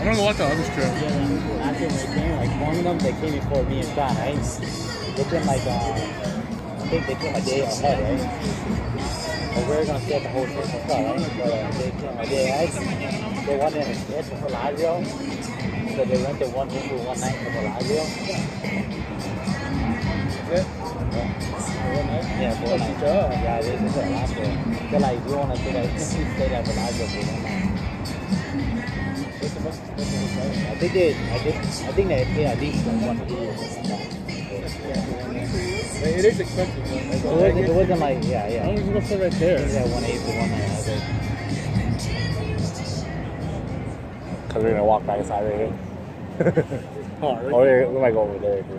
want to watch the other strip. Yeah, after they came, like one of them, they came before me and John, right? They came like, I think they came a day ahead, right? But we were gonna stay at the hotel as well, right? But they came a day ahead. They wanted to stay at the Bellagio, so they rented one room for one night at the Bellagio. Yeah. Yeah, for one night. Yeah, they just said last year. They're like, we want to stay at Bellagio for one night. I think they pay at least like 1 year or something like that. It is expensive. It wasn't like, yeah. I was gonna sit right there. Yeah, 180 for one night. I think. Because we're gonna walk back inside right here. Oh, really? Or we might go over there.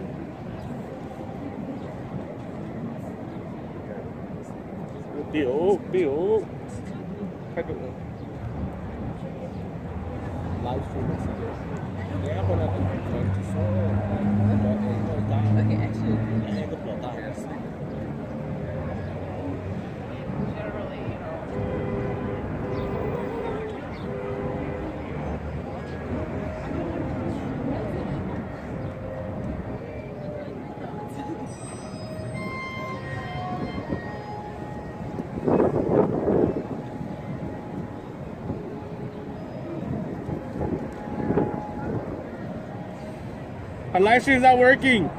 Bill. Live stream is Okay, actually. Our live stream's not working.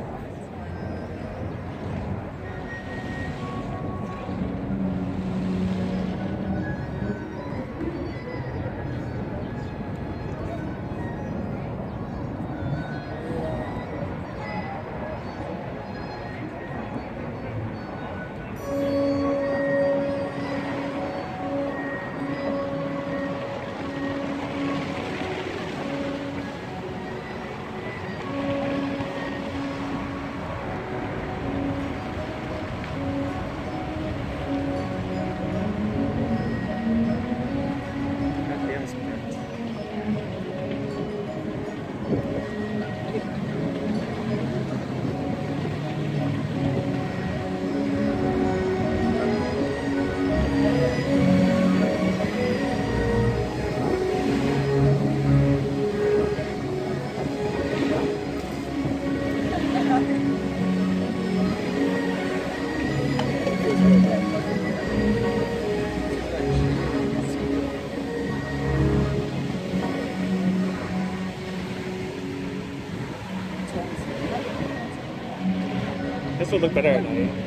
This will look better at night.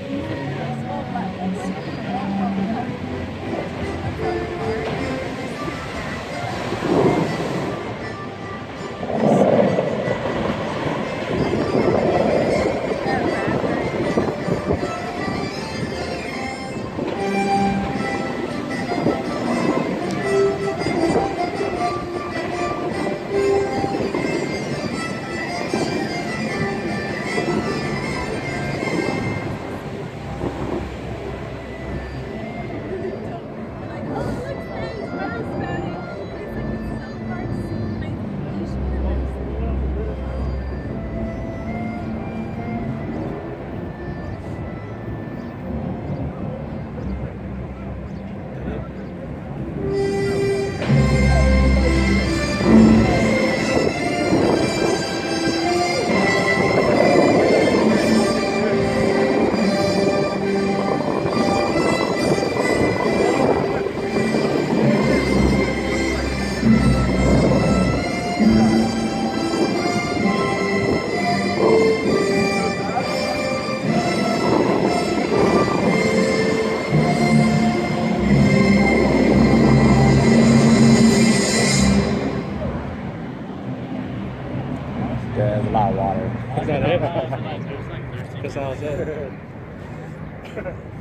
There's a lot of water. Is that it? That's all I said.